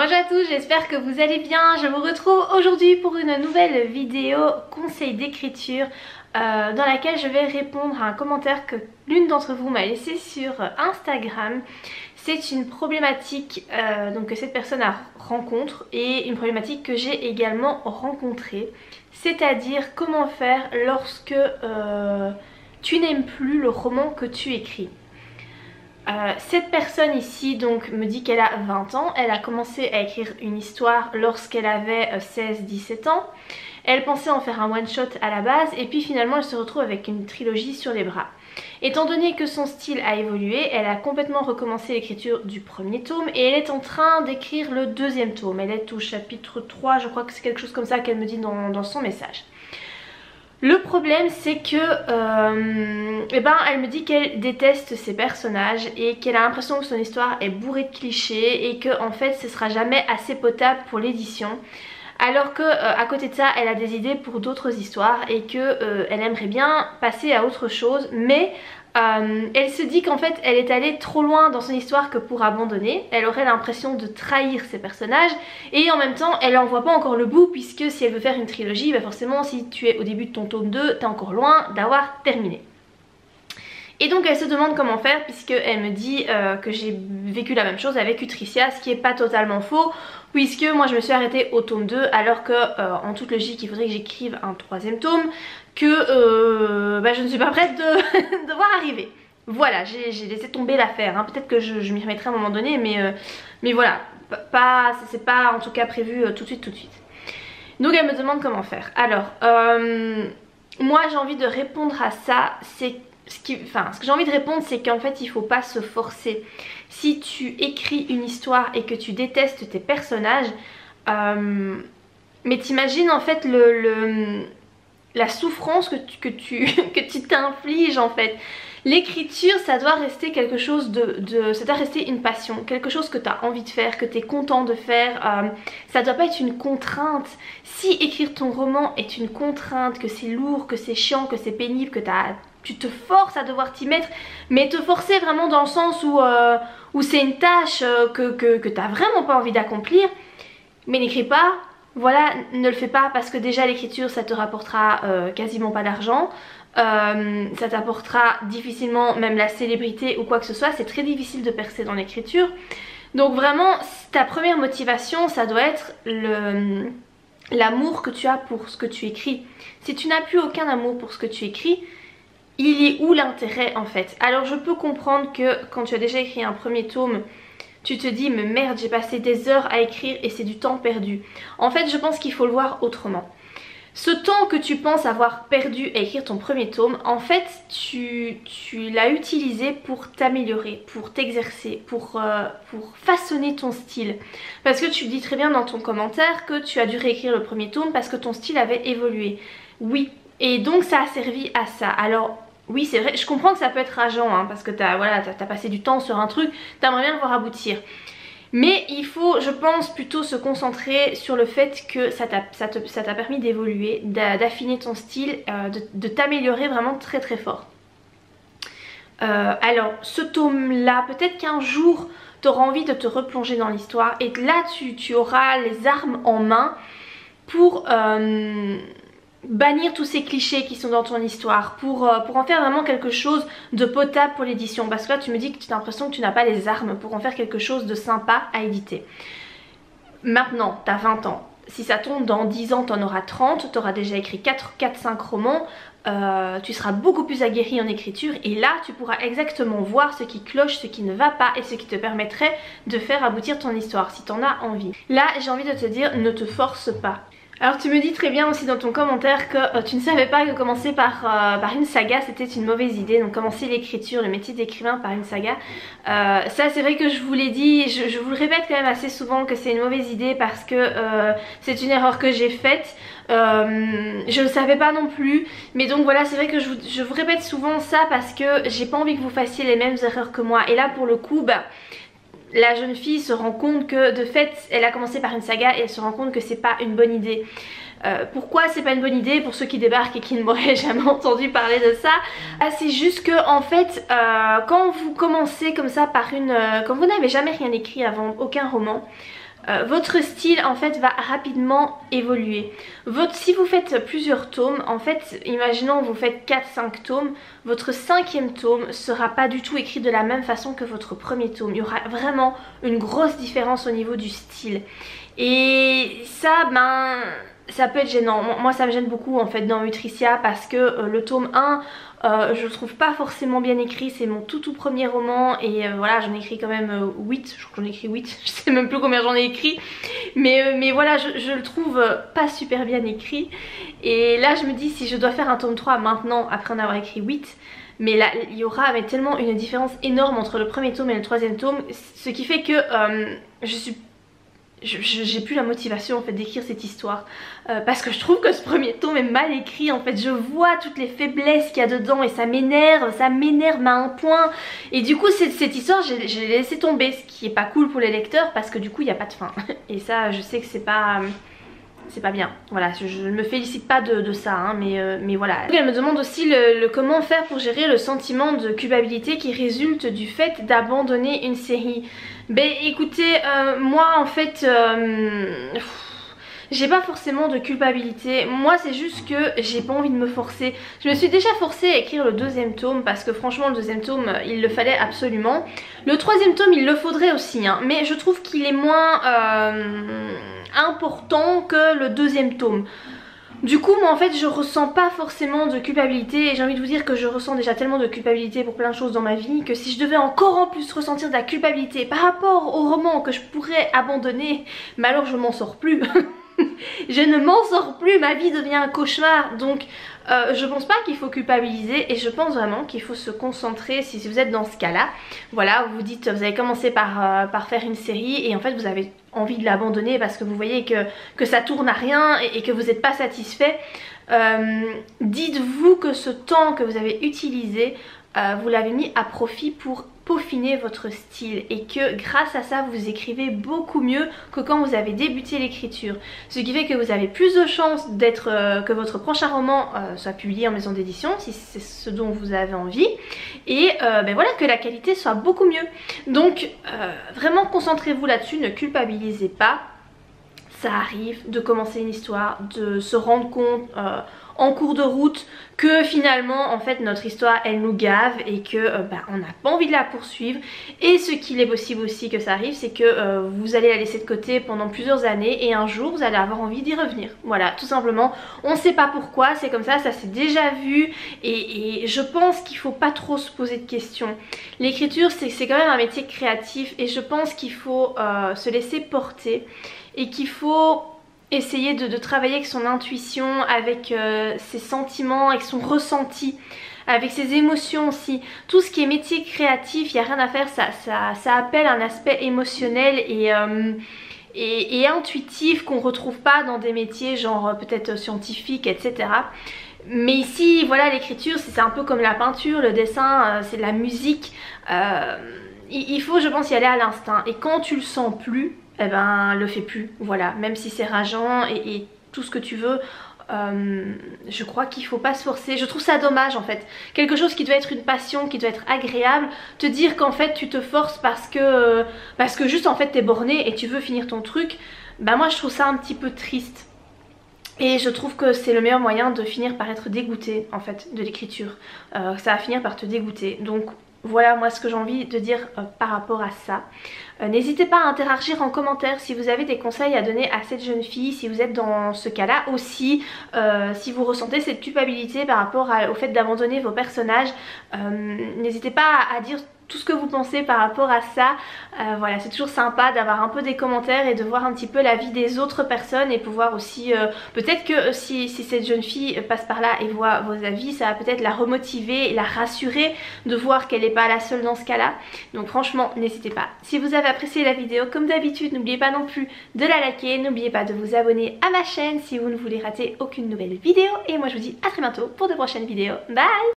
Bonjour à tous, j'espère que vous allez bien. Je vous retrouve aujourd'hui pour une nouvelle vidéo conseil d'écriture dans laquelle je vais répondre à un commentaire que l'une d'entre vous m'a laissé sur Instagram. C'est une problématique donc que cette personne rencontre et une problématique que j'ai également rencontrée. C'est-à-dire comment faire lorsque tu n'aimes plus le roman que tu écris. Cette personne ici donc me dit qu'elle a 20 ans, elle a commencé à écrire une histoire lorsqu'elle avait 16-17 ans. Elle pensait en faire un one shot à la base et puis finalement elle se retrouve avec une trilogie sur les bras. Étant donné que son style a évolué, elle a complètement recommencé l'écriture du premier tome et elle est en train d'écrire le deuxième tome. Elle est au chapitre 3, je crois que c'est quelque chose comme ça qu'elle me dit dans son message. Le problème c'est que elle me dit qu'elle déteste ses personnages et qu'elle a l'impression que son histoire est bourrée de clichés et que en fait ce sera jamais assez potable pour l'édition. Alors que à côté de ça elle a des idées pour d'autres histoires et que elle aimerait bien passer à autre chose, mais elle se dit qu'en fait elle est allée trop loin dans son histoire que pour abandonner. Elle aurait l'impression de trahir ses personnages et en même temps elle en voit pas encore le bout, puisque si elle veut faire une trilogie, forcément si tu es au début de ton tome 2 t'es encore loin d'avoir terminé. Et donc elle se demande comment faire, puisqu'elle me dit que j'ai vécu la même chose avec Utrecia, ce qui est pas totalement faux, puisque moi je me suis arrêtée au tome 2 alors que en toute logique il faudrait que j'écrive un troisième tome que je ne suis pas prête de voir arriver. Voilà, j'ai laissé tomber l'affaire, hein. Peut-être que je m'y remettrai à un moment donné, mais voilà, c'est pas en tout cas prévu tout de suite. Donc elle me demande comment faire. Alors, moi j'ai envie de répondre à ça, ce que j'ai envie de répondre, c'est qu'en fait il faut pas se forcer. Si tu écris une histoire et que tu détestes tes personnages, mais t'imagines en fait la souffrance que tu t'infliges en fait. L'écriture ça doit rester quelque chose ça doit rester une passion, quelque chose que tu as envie de faire, que tu es content de faire. Ça doit pas être une contrainte. Si écrire ton roman est une contrainte, que c'est lourd, que c'est chiant, que c'est pénible, que tu te forces à devoir t'y mettre, mais te forcer vraiment dans le sens où c'est une tâche que t'as vraiment pas envie d'accomplir, mais n'écris pas, voilà, ne le fais pas, parce que déjà l'écriture ça te rapportera quasiment pas d'argent, ça t'apportera difficilement même la célébrité ou quoi que ce soit, c'est très difficile de percer dans l'écriture. Donc vraiment ta première motivation ça doit être l'amour que tu as pour ce que tu écris. Si tu n'as plus aucun amour pour ce que tu écris, il est où l'intérêt en fait? Alors je peux comprendre que quand tu as déjà écrit un premier tome, tu te dis mais merde, j'ai passé des heures à écrire et c'est du temps perdu. En fait je pense qu'il faut le voir autrement. Ce temps que tu penses avoir perdu à écrire ton premier tome, en fait tu l'as utilisé pour t'améliorer, pour t'exercer, pour façonner ton style. Parce que tu dis très bien dans ton commentaire que tu as dû réécrire le premier tome parce que ton style avait évolué. Oui, et donc ça a servi à ça. Alors oui c'est vrai, je comprends que ça peut être rageant hein, parce que t'as passé du temps sur un truc, t'aimerais bien le voir aboutir. Mais il faut, je pense, plutôt se concentrer sur le fait que ça t'a permis d'évoluer, d'affiner ton style, de t'améliorer vraiment très très fort. Alors ce tome là, peut-être qu'un jour tu auras envie de te replonger dans l'histoire et là tu auras les armes en main pour bannir tous ces clichés qui sont dans ton histoire, pour en faire vraiment quelque chose de potable pour l'édition. Parce que là tu me dis que tu as l'impression que tu n'as pas les armes pour en faire quelque chose de sympa à éditer. Maintenant tu as 20 ans, si ça tombe dans 10 ans tu en auras 30, tu auras déjà écrit 4-5 romans, tu seras beaucoup plus aguerri en écriture et là tu pourras exactement voir ce qui cloche, ce qui ne va pas et ce qui te permettrait de faire aboutir ton histoire si tu en as envie. Là j'ai envie de te dire, ne te force pas. Alors tu me dis très bien aussi dans ton commentaire que tu ne savais pas que commencer par une saga c'était une mauvaise idée. Donc commencer l'écriture, le métier d'écrivain par une saga, ça c'est vrai que je vous l'ai dit, je vous le répète quand même assez souvent que c'est une mauvaise idée parce que c'est une erreur que j'ai faite. Je le savais pas non plus, mais donc voilà, c'est vrai que je vous répète souvent ça parce que j'ai pas envie que vous fassiez les mêmes erreurs que moi. Et là pour le coup la jeune fille se rend compte que de fait elle a commencé par une saga et elle se rend compte que c'est pas une bonne idée. Pourquoi c'est pas une bonne idée pour ceux qui débarquent et qui ne m'auraient jamais entendu parler de ça? C'est juste que en fait quand vous commencez comme ça par quand vous n'avez jamais rien écrit avant, aucun roman, votre style en fait va rapidement évoluer. Si vous faites plusieurs tomes, en fait, imaginons vous faites 4-5 tomes, votre 5e tome sera pas du tout écrit de la même façon que votre premier tome. Il y aura vraiment une grosse différence au niveau du style. Et ça, ça peut être gênant. Moi ça me gêne beaucoup en fait dans Nutritia parce que le tome 1 je le trouve pas forcément bien écrit. C'est mon tout premier roman et voilà, j'en ai écrit quand même 8, je crois que j'en ai écrit 8, je sais même plus combien j'en ai écrit, mais voilà, je le trouve pas super bien écrit. Et là je me dis, si je dois faire un tome 3 maintenant après en avoir écrit 8, mais là il y aura tellement une différence énorme entre le premier tome et le 3e tome, ce qui fait que j'ai plus la motivation en fait d'écrire cette histoire parce que je trouve que ce premier tome est mal écrit en fait. Je vois toutes les faiblesses qu'il y a dedans et ça m'énerve à un point, et du coup cette histoire j'ai laissé tomber, ce qui est pas cool pour les lecteurs parce que du coup il n'y a pas de fin et ça je sais que c'est pas bien. Voilà, je ne me félicite pas de ça hein, mais voilà. Elle me demande aussi comment faire pour gérer le sentiment de culpabilité qui résulte du fait d'abandonner une série. Ben écoutez, moi en fait j'ai pas forcément de culpabilité. Moi c'est juste que j'ai pas envie de me forcer. Je me suis déjà forcée à écrire le 2e tome parce que franchement le 2e tome il le fallait absolument. Le 3e tome il le faudrait aussi hein, mais je trouve qu'il est moins important que le 2e tome. Du coup moi en fait je ressens pas forcément de culpabilité et j'ai envie de vous dire que je ressens déjà tellement de culpabilité pour plein de choses dans ma vie que si je devais encore en plus ressentir de la culpabilité par rapport au roman que je pourrais abandonner, mais alors je m'en sors plus. Je ne m'en sors plus, ma vie devient un cauchemar. Donc je pense pas qu'il faut culpabiliser et je pense vraiment qu'il faut se concentrer. Si vous êtes dans ce cas là, voilà, vous dites, vous avez commencé par faire une série et en fait vous avez envie de l'abandonner parce que vous voyez que ça tourne à rien et que vous n'êtes pas satisfait. Dites-vous que ce temps que vous avez utilisé, vous l'avez mis à profit pour peaufiner votre style et que grâce à ça vous écrivez beaucoup mieux que quand vous avez débuté l'écriture, ce qui fait que vous avez plus de chances que votre prochain roman soit publié en maison d'édition si c'est ce dont vous avez envie et ben voilà, que la qualité soit beaucoup mieux. Donc vraiment concentrez-vous là-dessus, ne culpabilisez pas. Ça arrive de commencer une histoire, de se rendre compte en cours de route que finalement en fait notre histoire elle nous gave et que on n'a pas envie de la poursuivre. Et ce qu'il est possible aussi que ça arrive, c'est que vous allez la laisser de côté pendant plusieurs années et un jour vous allez avoir envie d'y revenir. Voilà, tout simplement, on ne sait pas pourquoi, c'est comme ça s'est déjà vu et je pense qu'il faut pas trop se poser de questions. L'écriture c'est quand même un métier créatif et je pense qu'il faut se laisser porter et qu'il faut essayer de travailler avec son intuition, avec ses sentiments, avec son ressenti, avec ses émotions aussi. Tout ce qui est métier créatif, il n'y a rien à faire, ça appelle un aspect émotionnel et intuitif qu'on ne retrouve pas dans des métiers genre peut-être scientifiques, etc. Mais ici, voilà, l'écriture c'est un peu comme la peinture, le dessin, c'est de la musique. Il faut, je pense, y aller à l'instinct. Et quand tu le sens plus, eh ben le fais plus, voilà, même si c'est rageant et tout ce que tu veux. Je crois qu'il faut pas se forcer. Je trouve ça dommage en fait. Quelque chose qui doit être une passion, qui doit être agréable, te dire qu'en fait tu te forces parce que juste en fait t'es borné et tu veux finir ton truc. Bah moi je trouve ça un petit peu triste. Et je trouve que c'est le meilleur moyen de finir par être dégoûté en fait de l'écriture. Ça va finir par te dégoûter. Donc voilà moi ce que j'ai envie de dire par rapport à ça. N'hésitez pas à interagir en commentaire si vous avez des conseils à donner à cette jeune fille, si vous êtes dans ce cas là aussi, si vous ressentez cette culpabilité par rapport au fait d'abandonner vos personnages. N'hésitez pas à dire tout ce que vous pensez par rapport à ça. Voilà, c'est toujours sympa d'avoir un peu des commentaires et de voir un petit peu la vie des autres personnes et pouvoir aussi peut-être que si cette jeune fille passe par là et voit vos avis, ça va peut-être la remotiver et la rassurer de voir qu'elle n'est pas la seule dans ce cas là. Donc franchement n'hésitez pas. Si vous avez apprécié la vidéo, comme d'habitude n'oubliez pas non plus de la liker, n'oubliez pas de vous abonner à ma chaîne si vous ne voulez rater aucune nouvelle vidéo et moi je vous dis à très bientôt pour de prochaines vidéos. Bye!